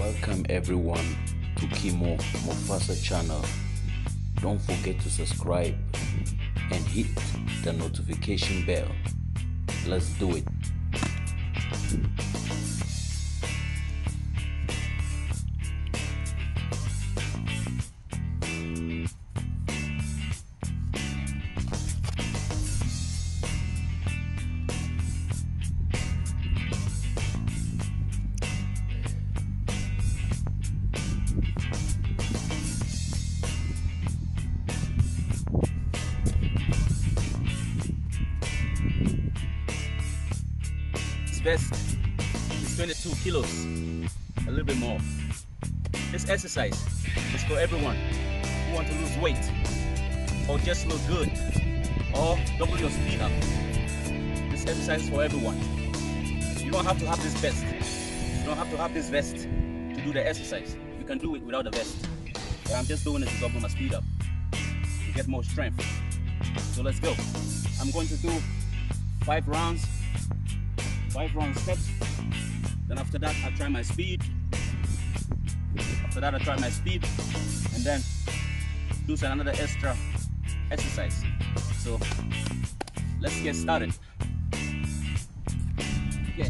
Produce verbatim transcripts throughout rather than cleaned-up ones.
Welcome everyone to Kimo Mofasa channel. Don't forget to subscribe and hit the notification bell. Let's do it. Vest is twenty-two kilos, a little bit more. This exercise is for everyone who want to lose weight or just look good or double your speed up. This exercise is for everyone. You don't have to have this vest. You don't have to have this vest to do the exercise. You can do it without the vest. But I'm just doing it to double my speed up, to get more strength. So let's go. I'm going to do five rounds. Five round steps. Then after that, I try my speed. After that, I try my speed, and then do some another extra exercise. So let's get started. Okay.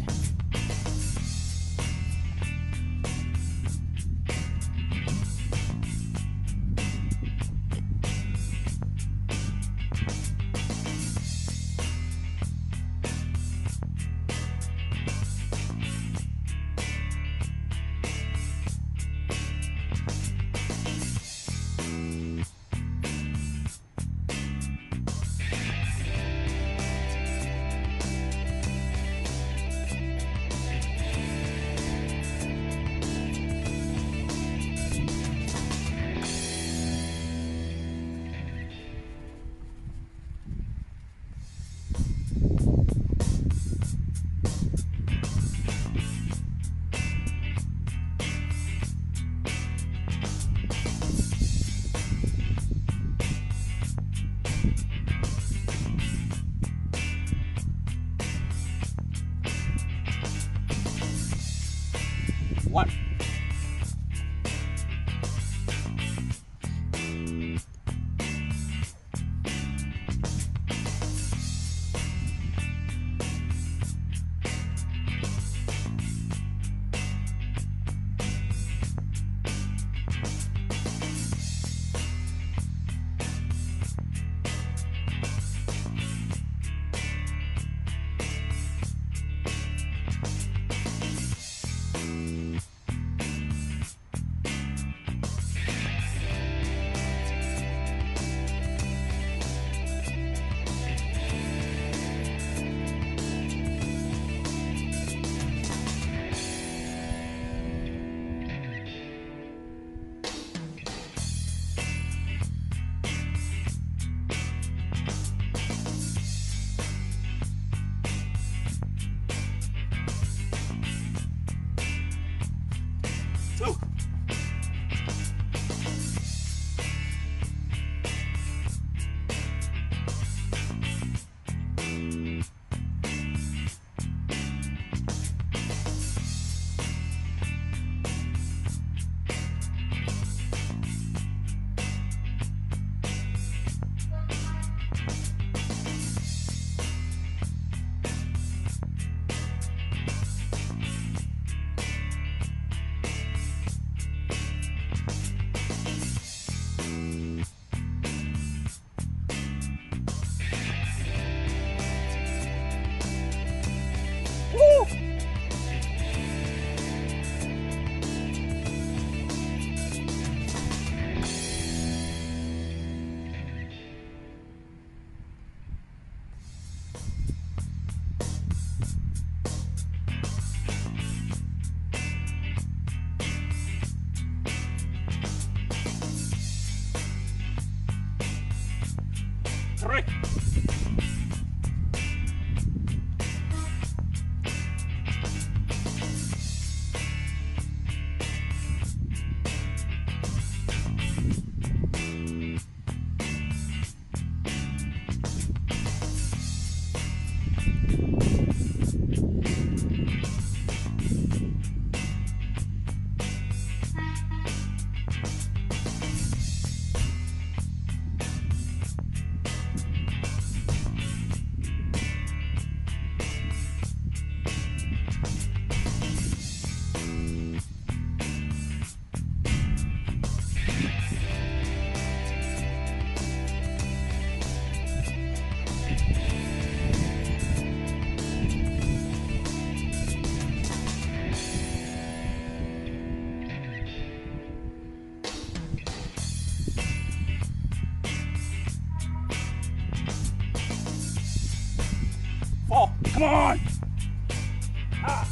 Come on. Ah.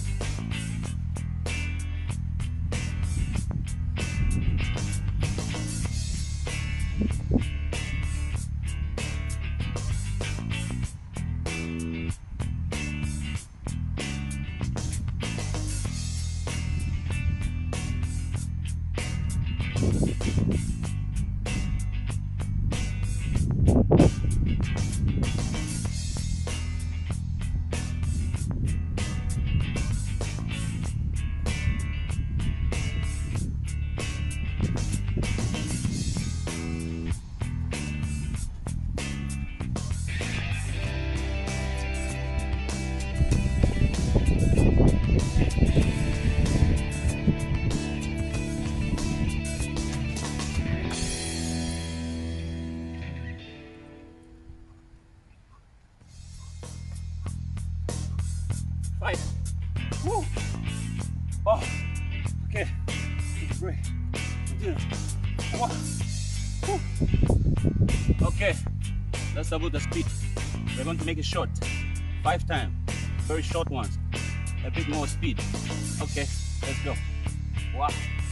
Five. Woo. Oh, okay. Great. Continue. One. Woo. Okay, let's double the speed. We're going to make it short. Five times. Very short ones. A bit more speed. Okay, let's go. Wow.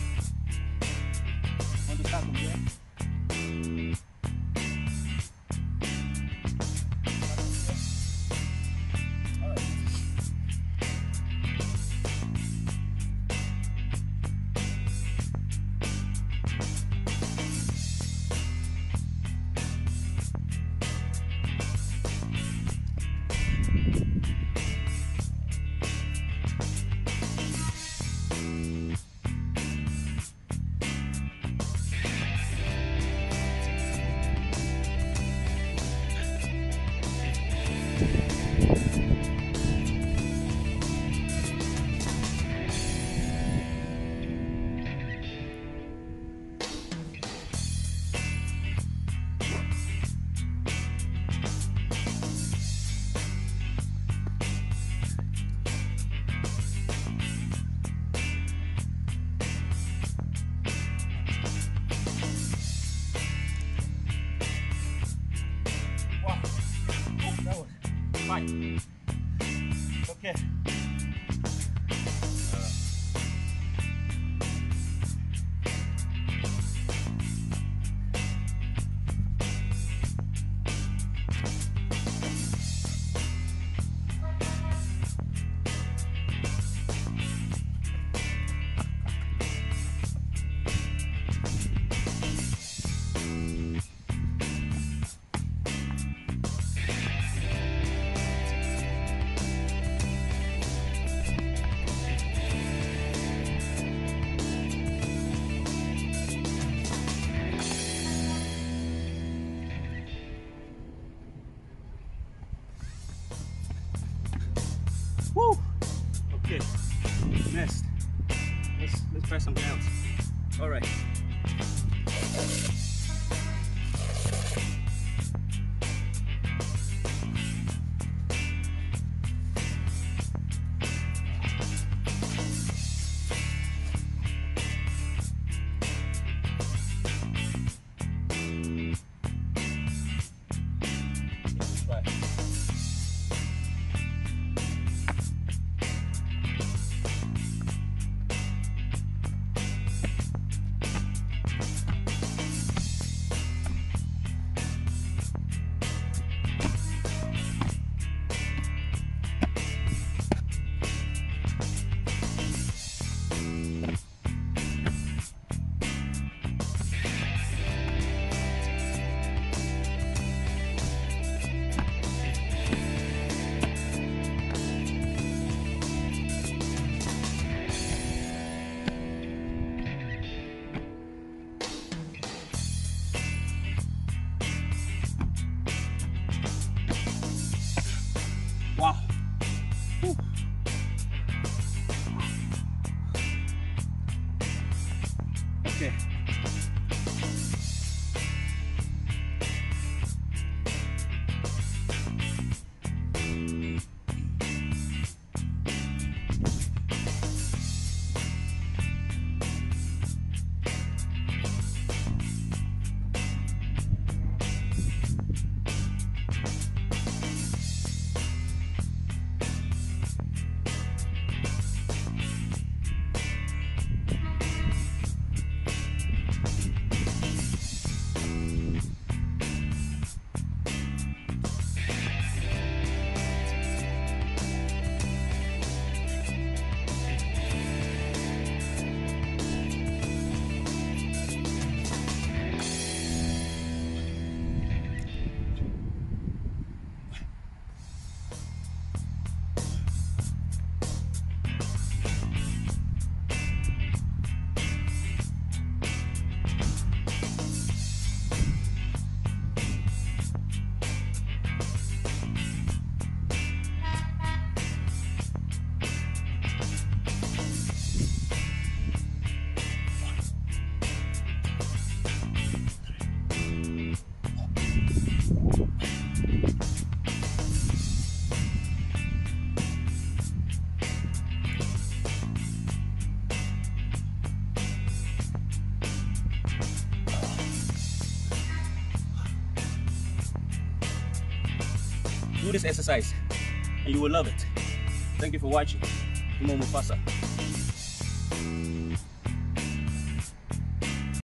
Want to start from here? Fine. Okay. Woo! Okay, next, let's, let's try something else. All right. Let's try. Do this exercise and you will love it. Thank you for watching. Kimo Mufasa.